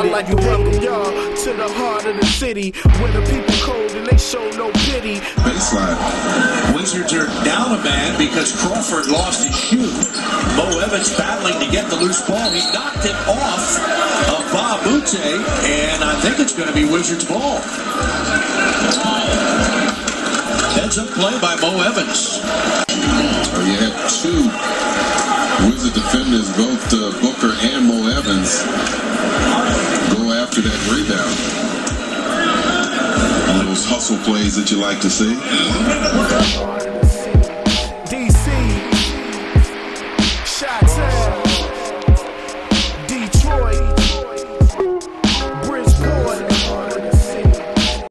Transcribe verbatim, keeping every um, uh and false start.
like to welcome y'all to the heart of the city, where the people cold and they show no pity. Baseline. Wizards are down a man because Crawford lost his shoe. Mo Evans battling to get the loose ball. He knocked it off of Bob Moute, and I think it's going to be Wizards ball. Heads up play by Mo Evans. Oh, you had two Wizard defenders, both uh, Booker and Mo Evans, go after that rebound. One of those hustle plays that you like to see.